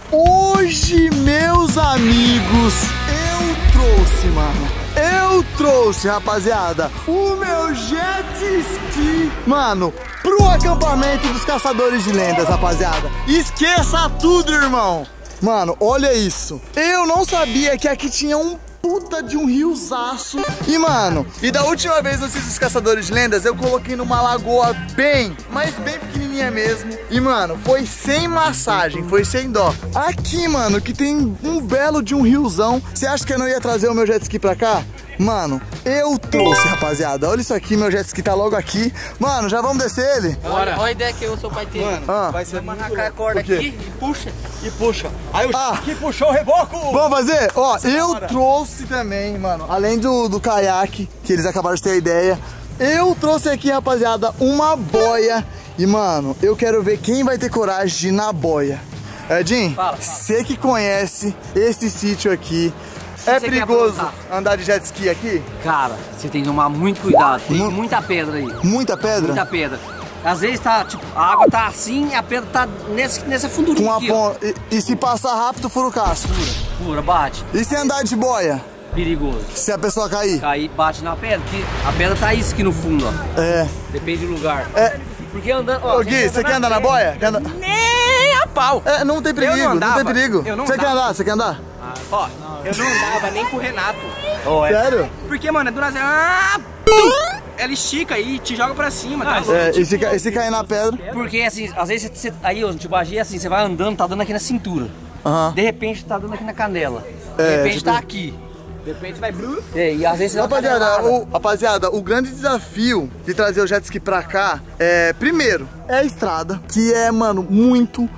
Hoje, meus amigos, eu trouxe, rapaziada, o meu jet ski, mano, pro acampamento dos caçadores de lendas, rapaziada. Esqueça tudo, irmão. Mano, olha isso. Eu não sabia que aqui tinha um puta de um riozaço. E, mano, da última vez eu fiz os caçadores de lendas, eu coloquei numa lagoa mas bem pequenininha mesmo. E, mano, foi sem massagem, foi sem dó. Aqui, mano, que tem um belo de um riozão. Você acha que eu não ia trazer o meu jet ski pra cá? Mano, eu trouxe, rapaziada. Olha isso aqui, meu jet ski tá logo aqui. Mano, já vamos descer ele? Bora. Olha a ideia que eu sou pai dele. Mano, vai ser marcar a corda aqui e puxa. E puxa. Aí o que puxou o reboco. Vamos fazer? Ó, eu trouxe também, mano, além do caiaque, que eles acabaram de ter a ideia, eu trouxe aqui, rapaziada, uma boia. E, mano, eu quero ver quem vai ter coragem de ir na boia. Edinho, você que conhece esse sítio aqui, é perigoso andar de jet ski aqui? Cara, você tem que tomar muito cuidado. Tem muita pedra aí. Muita pedra? Muita pedra. Às vezes tá, tipo, a água tá assim e a pedra tá nessa fundurinha aqui, e se passar rápido, fura o casco? Fura, bate. E se andar de boia? Perigoso. Se a pessoa cair? Cair, bate na pedra, porque a pedra tá isso aqui no fundo, ó. É. Depende do lugar. Porque andando... Ô, Gui, você quer andar na boia? Nem a pau. Não tem perigo, não tem perigo. Você quer andar? Você quer andar? Ó, eu não andava nem com o Renato. Sério? Porque, mano, do nada ela estica e te joga pra cima. E se cair na pedra? Porque, assim, às vezes você aí, ó, tipo, agir assim, você vai andando, tá dando aqui na cintura. De repente tá dando aqui na canela. De repente tá aqui. De repente vai... E às vezes você rapaziada, o grande desafio de trazer o jet ski pra cá é, primeiro, é a estrada, que é, mano, muito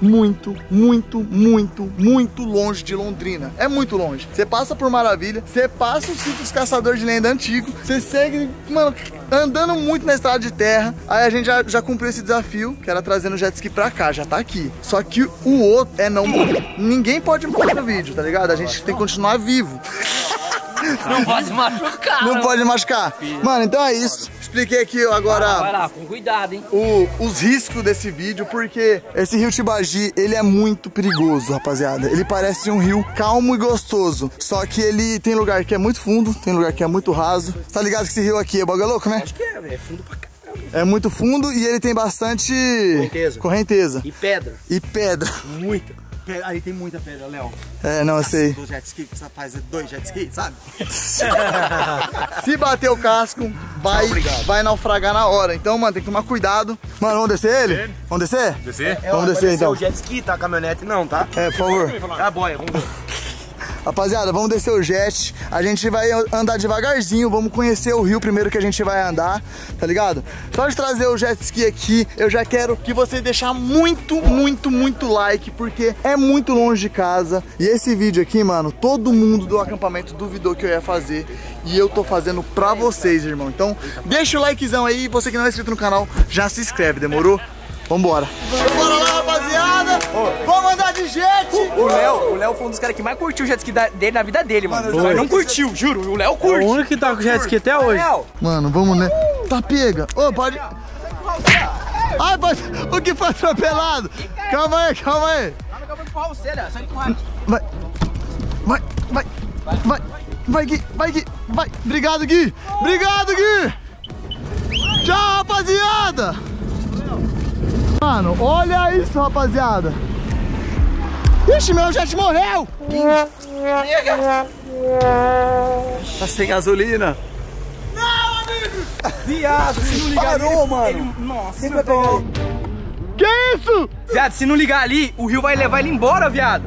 longe de Londrina. É muito longe. Você passa por Maravilha, você passa o sítio dos caçadores de lenda antigo, você segue, mano, andando muito na estrada de terra. Aí a gente já cumpriu esse desafio, que era trazendo o jet ski pra cá, já tá aqui. Só que o outro ninguém pode morrer no vídeo, tá ligado? A gente tem que continuar vivo. Não pode machucar. Não pode machucar. Mano, então é isso. Expliquei aqui agora. Vai lá, com cuidado, hein? Os riscos desse vídeo, porque esse rio Tibagi, ele é muito perigoso, rapaziada. Ele parece um rio calmo e gostoso. Só que ele tem lugar que é muito fundo, tem lugar que é muito raso. Tá ligado que esse rio aqui é bagulho louco, né? Acho que é fundo pra caramba. É muito fundo e ele tem bastante correnteza. E pedra. Muita. Ali tem muita pedra, Léo. Não, eu sei. Do jet ski, que você faz 2 jet ski, sabe? Se bater o casco, vai naufragar na hora. Então, mano, tem que tomar cuidado. Mano, vamos descer ele? Vamos descer? Vamos descer, então. O jet ski, tá? A caminhonete não, tá? Por favor. Tá a boia, vamos ver. Rapaziada, vamos descer o jet. A gente vai andar devagarzinho. Vamos conhecer o rio primeiro que a gente vai andar, tá ligado? Só de trazer o jet ski aqui, eu já quero que você deixar muito like, porque é muito longe de casa. E esse vídeo aqui, mano, todo mundo do acampamento duvidou que eu ia fazer. E eu tô fazendo pra vocês, irmão. Então, deixa o likezão aí. Você que não é inscrito no canal, já se inscreve, demorou? Vambora. Bora lá, rapaziada. Vamos andar de jet. O Léo foi um dos caras que mais curtiu o jet ski dele na vida dele, mano. Ele não curtiu, juro. O Léo curte. É o único que tá com jet ski até hoje. Mano, vamos, né? Tá pega. Pode... Ai, o que foi atropelado? Calma aí. Vai, Gui. Vai. Obrigado, Gui. Tchau, rapaziada. Mano, olha isso, rapaziada. Ixi, meu jet morreu. Tá sem gasolina. Não, amigo. Viado, se não ligar parou, ali, mano. Nossa, vai pegar. Que isso? Viado, se não ligar ali, o rio vai levar ele embora, viado.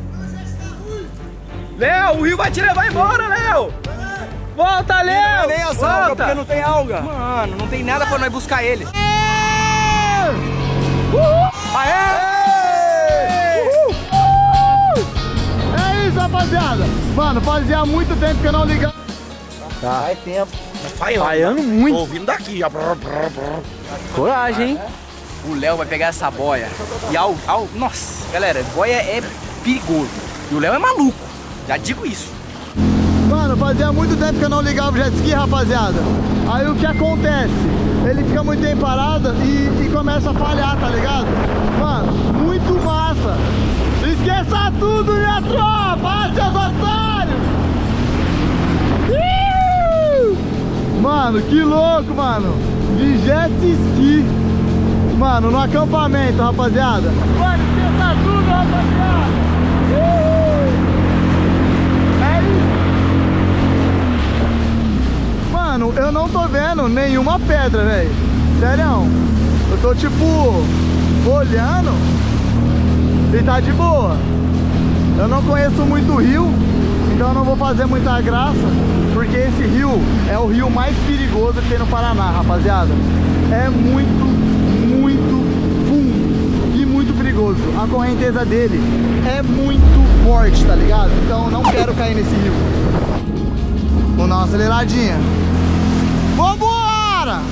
Léo, o rio vai te levar embora, Léo. Volta, Léo. Nem as algas, porque não tem alga. Mano, não tem nada pra nós buscar ele. É isso, rapaziada. Mano, fazia muito tempo que eu não ligava. Faz tempo. Falhando muito. Tô ouvindo daqui, já. Coragem, hein? O Léo vai pegar essa boia. E nossa, galera, boia é perigoso. E o Léo é maluco. Já digo isso. Mano, fazia muito tempo que eu não ligava o jet ski, rapaziada. Aí o que acontece? ele fica muito tempo parado e começa a falhar, tá ligado? Mano, muito massa. Esqueça tudo, minha tropa, seus otários. Mano, que louco, mano. De jet ski. Mano, no acampamento, rapaziada. Mano, esqueça tudo, rapaziada. É isso. Mano, eu não tô vendo nenhuma pedra, velho. Sério. Eu tô tipo olhando e tá de boa. Eu não conheço muito o rio, então eu não vou fazer muita graça, porque esse rio é o rio mais perigoso que tem no Paraná, rapaziada. É muito fundo e muito perigoso. A correnteza dele é muito forte, tá ligado? Então eu não quero cair nesse rio. Vou dar uma aceleradinha. Vambora!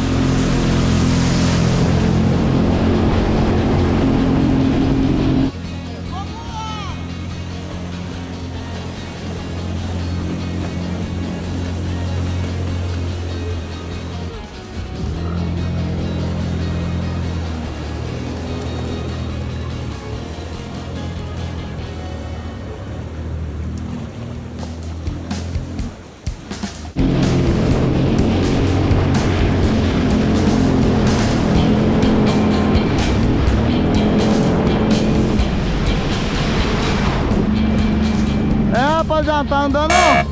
Já não tá andando não.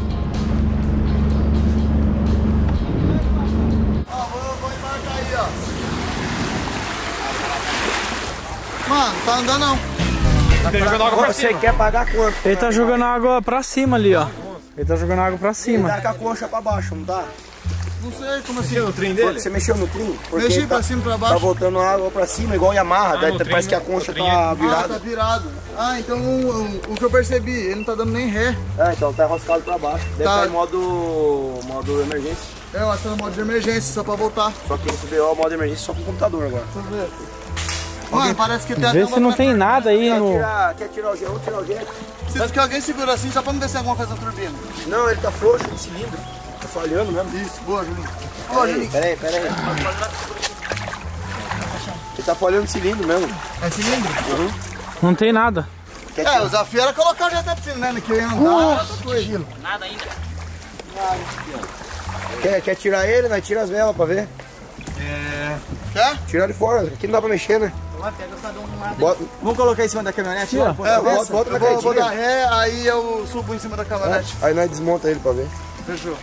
Vou embarcar aí, ó. Mano, tá andando não. Tá jogando água pra cima. Você quer pagar quanto? Ele tá jogando água pra cima ali, ó. Ele tá jogando água pra cima. Ele tá com a concha pra baixo, não tá? Não sei como assim. Mexeu no trem dele? Você mexeu no trem? Mexi pra cima e pra baixo. Tá voltando água pra cima, igual Yamaha. Daí parece que a concha tá virada. Ah, tá virado. Ah, então o que eu percebi, ele não tá dando nem ré. É, então tá enroscado pra baixo. Deve estar em modo emergência. É, eu acho que tá no modo de emergência, só pra voltar. Só que esse BO é o modo de emergência só com o computador agora. Deixa eu ver. Mano, parece que tem até. Vê se não tem nada aí no. Quer tirar o jet? Vamos tirar o jet. Preciso que alguém segura assim só pra não descer alguma coisa na turbina. Não, ele tá frouxo de cilindro. Tá falhando mesmo. Isso, boa, Juninho. Boa, Juninho. Pera aí. Ele tá falhando cilindro mesmo. É cilindro? Uhum. Não tem nada. O desafio era colocar o jet na piscina, né? Que eu ia andar, Nada ainda. Quer tirar ele? Nós tira as velas pra ver. Quer? Tira ele fora, aqui não dá pra mexer, né? Vamos colocar em cima da caminhonete? Bota na carretinha. Vou dar ré, aí eu subo em cima da caminhonete. Aí nós desmonta ele pra ver. Fechou.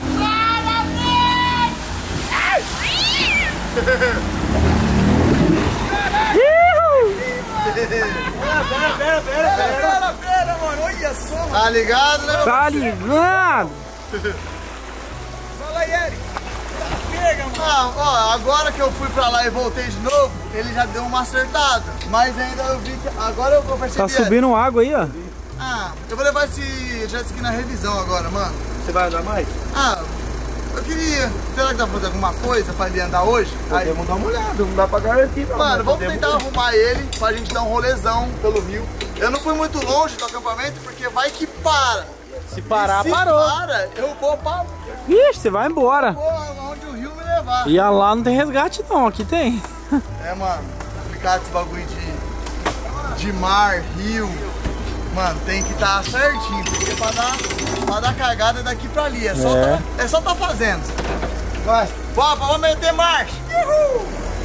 Pera, mano, olha só, mano. Tá ligado, né? Tá ligado? Fala aí, Eric. Pega, mano. Ah, ó, agora que eu fui pra lá e voltei de novo, ele já deu uma acertada. Mas ainda eu vi que... Agora eu percebi... Tá subindo água aí, ó. Ah, eu vou levar esse jet ski na revisão agora, mano. Você vai andar mais? Ah, eu queria... Será que dá pra fazer alguma coisa pra ele andar hoje? Podemos dar uma olhada, não dá pra garantir não. Mano, vamos tentar arrumar ele pra gente dar um rolezão pelo rio. Eu não fui muito longe do acampamento porque vai que para. Se parar, se parou. Para, eu vou pra... Ixi, você vai embora. Eu vou onde o rio me levar. E lá não tem resgate não, aqui tem. É, mano, complicado esse bagulho de mar, rio. Mano, tem que estar certinho, porque pra dar cagada daqui pra ali. É só tá fazendo. Vai, vamos meter marcha. Uhul.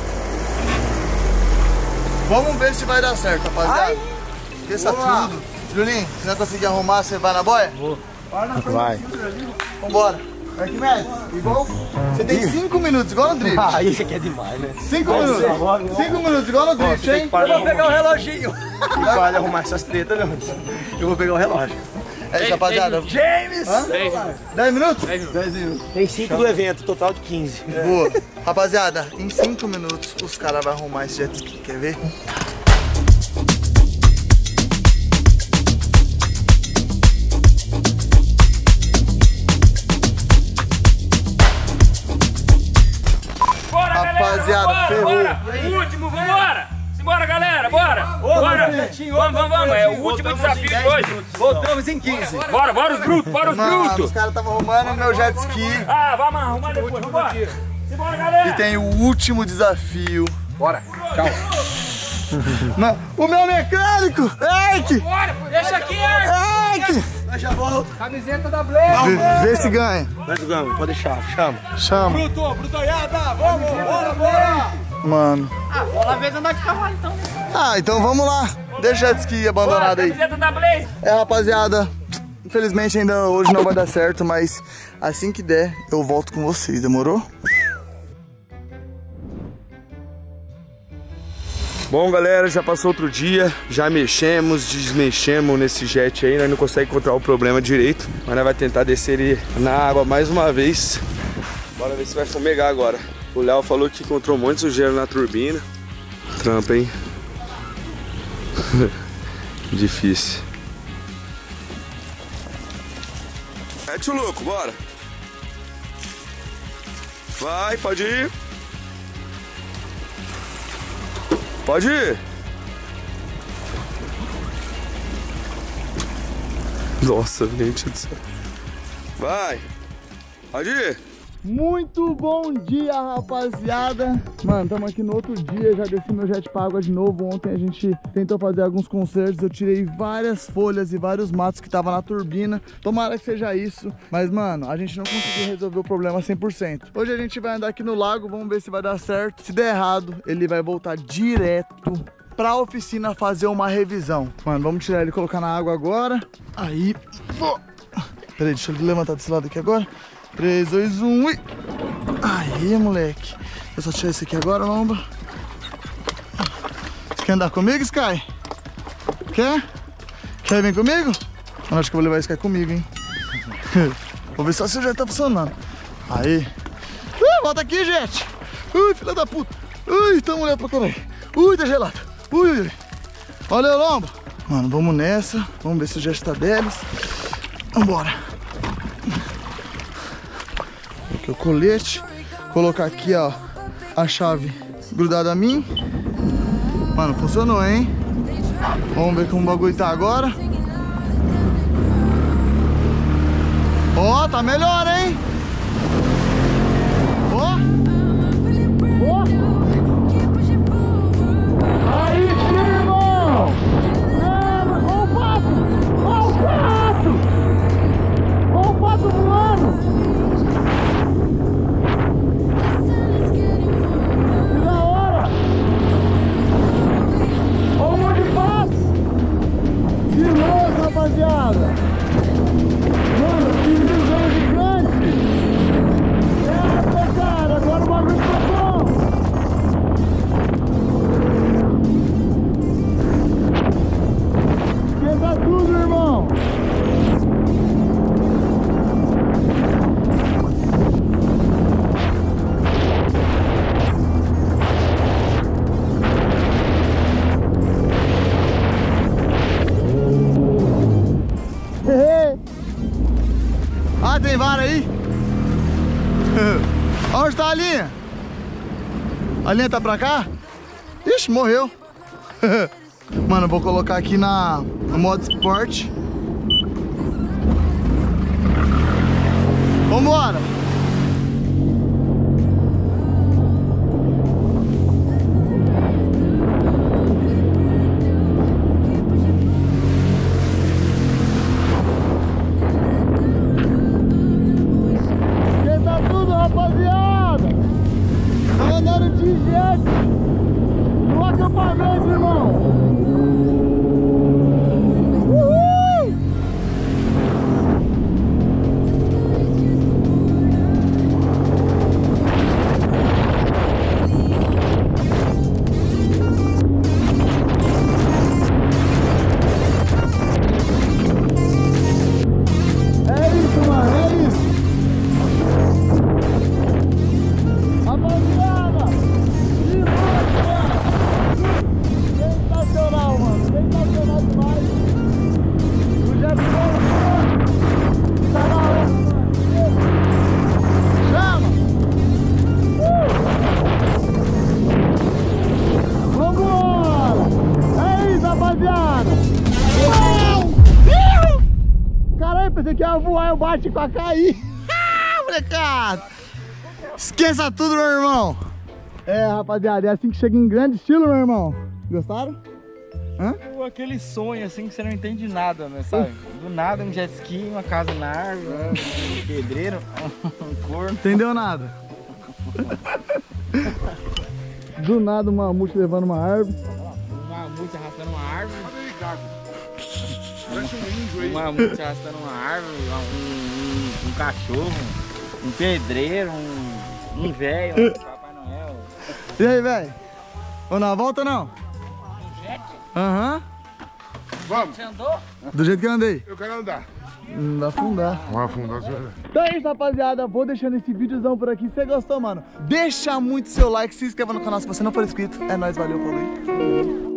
Vamos ver se vai dar certo, rapaziada. Esqueça tudo. Julinho, se não conseguir arrumar, você vai na boia? Vou. Vai. Vambora. Arquimedes, igual. Você tem 5 minutos, igual no drift. Ah, isso aqui é demais, né? 5 minutos. 5 minutos, igual no drift, hein? Eu vou pegar o reloginho. Para arrumar essas tretas, meu. Eu vou pegar o relógio. É isso, rapaziada. James! 10 minutos? 10 minutos. Tem 5 do evento, total de 15. Boa. Rapaziada, em 5 minutos os caras vão arrumar esse jet ski. Quer ver? Rapaziada, ferrou. Último, vambora! Simbora, galera, bora! Bora! Vamos, é o último desafio de hoje. Voltamos em 15. Bora os brutos, Mano, os caras estavam arrumando meu jet ski. Ah, vamos arrumar depois, vambora! Simbora, galera. E tem o último desafio. Bora, calma. O meu mecânico! Eike! Bora, deixa aqui, Eike! Nós já volta. Camiseta da Blaze. Vê se ganha. Nós ganhamos, pode deixar, chama. Chama. Brutoiada, vamos, bora. Mano. Ah, vou lá ver andar de cavalo então. Ah, então vamos lá. Deixa o jet ski abandonado aí. Camiseta da Blaze. É, rapaziada. Infelizmente ainda hoje não vai dar certo, mas assim que der, eu volto com vocês, demorou? Bom, galera, já passou outro dia, já mexemos, desmexemos nesse jet aí, nós não conseguimos encontrar o problema direito, mas nós vamos tentar descer ele na água mais uma vez. Bora ver se vai fumegar agora. O Léo falou que encontrou um monte de sujeira na turbina. Trampa, hein? Difícil. Mete o louco, bora. Vai, pode ir. Pode ir. Nossa, gente do céu. Vai. Pode ir. Muito bom dia, rapaziada. Mano, estamos aqui no outro dia. Já desci meu jet pra água de novo. Ontem a gente tentou fazer alguns concertos. Eu tirei várias folhas e vários matos que estavam na turbina. Tomara que seja isso. Mas, mano, a gente não conseguiu resolver o problema 100%. Hoje a gente vai andar aqui no lago. Vamos ver se vai dar certo. Se der errado, ele vai voltar direto pra oficina fazer uma revisão. Mano, vamos tirar ele e colocar na água agora. Aí, pô. Peraí, deixa eu levantar desse lado aqui agora. 3, 2, 1 e... Aí, moleque. Eu só tirar esse aqui agora, lomba. Você quer andar comigo, Sky? Quer? Quer vir comigo? Eu acho que eu vou levar esse Sky comigo, hein? Vou ver só se o jet tá funcionando. Aí. Volta aqui, jet. Filha da puta. Tá molhado pra caralho. Tá gelado. Olha, lomba. Mano, vamos nessa. Vamos ver se o jet tá deles. Vambora. Aqui o colete, colocar aqui, ó, a chave grudada a mim. Mano, funcionou, hein? Vamos ver como o bagulho tá agora. Ó, tá melhor, hein? Ó. Aí, irmão! Ó o pato! Ó o pato! Ó o pato voando! Rapaziada, mano, que visão gigante! É, cara, agora o bagulho tá bom! Esquenta tudo, irmão! Ah, tem vara aí? Onde tá a linha? A linha tá pra cá? Ixi, morreu. Mano, eu vou colocar aqui no modo esporte. Vambora! Rapaziada, tá andando de jet no acampamento, irmão. Uhul! É isso, mano, é isso. Sensacional, mano. Sensacional demais. O jet tá na hora. Chama! Vambora! É isso, rapaziada! Caralho, pensei que ia voar, eu bati pra cair. Molecada! Esqueça tudo, meu irmão. É, rapaziada, é assim que chega em grande estilo, meu irmão. Gostaram? Hã? Aquele sonho assim que você não entende nada, né, sabe? Do nada um jet ski, uma casa na árvore, um pedreiro, um corno. Entendeu nada? Do nada um mamute levando uma árvore. Um mamute arrastando uma árvore. Um mamute arrastando uma árvore, um cachorro, um pedreiro, um velho, um Papai Noel. E aí, velho? Vamos na volta ou não? Aham. Vamos. Você andou? Do jeito que eu andei. Eu quero andar. Não dá afundar. Vamos afundar, senhor. Então é isso, rapaziada. Vou deixando esse videozão por aqui. Se você gostou, mano, deixa muito seu like, se inscreva no canal se você não for inscrito. É nóis, valeu, falou.